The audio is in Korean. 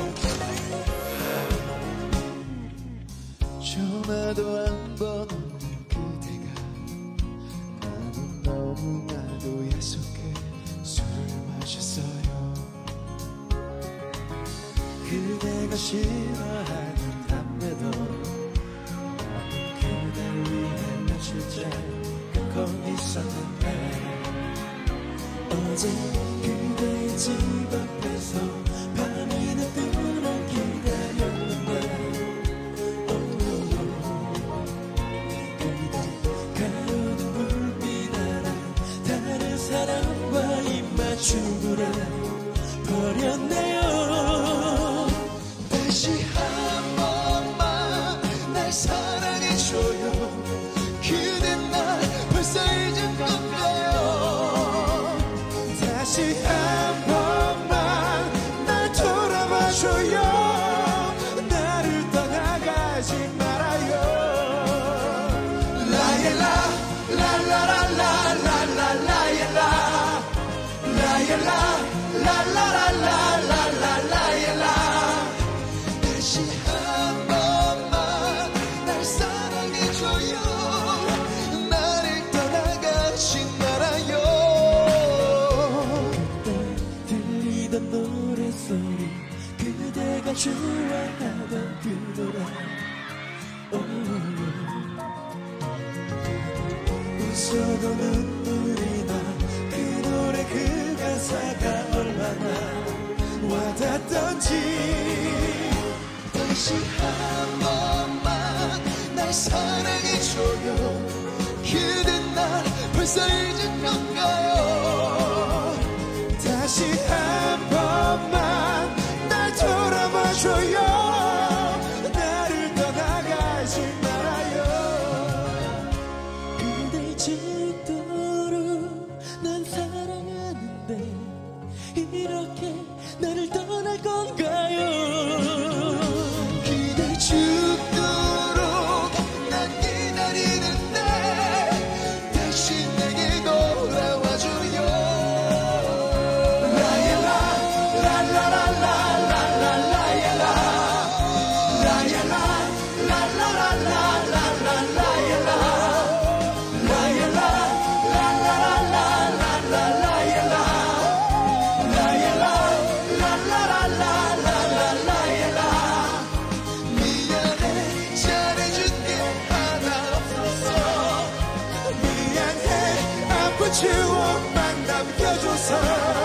전화도 안 번호는 그대가 나는 너무나도 약속해 술을 마셨어요. 그대가 싫어하는 담배도 나는 그댈 위해 며칠째 끊고 있었는데 어제 그대의 집 앞에서 밤이 늦도록 기다렸는데 사랑과 입맞춤으로 버렸네요. 다시 한 번만 날 사랑해줘요. 그댄 날 벌써 잊은 건가요? 다시 한 번만 날 돌아봐줘요. 나를 떠나가지 말아요. 라일라 다시 한 번만 날 사랑해줘요. 나를 떠나가지 말아요. 그때 들리던 노래소리 그대가 좋아하던 그 노래 웃어도 눈물이 나. 그 노래 그 가사가 얼마나 와닿던지. 다시 한 번만 날 사랑해줘요. 그댄 날 벌써 잊은 건가요? 다시 한 번만 날 돌아봐줘요. 나를 떠나가지 말아요. 그댈 죽도록 난 사랑하는데 이렇게 나를 떠날 건가요? 그댈 죽도록 난 기다리는데 다시 내게 돌아와줘요. 라일라 라라라라라라라라일라 라일라 라라라라라라라일라 라일라 라라라라라라라일라 라일라 라라라라라라라일라 미안해 잘해준 게 하나 없었어. 미안해 아픈 추억만 남겨줘서.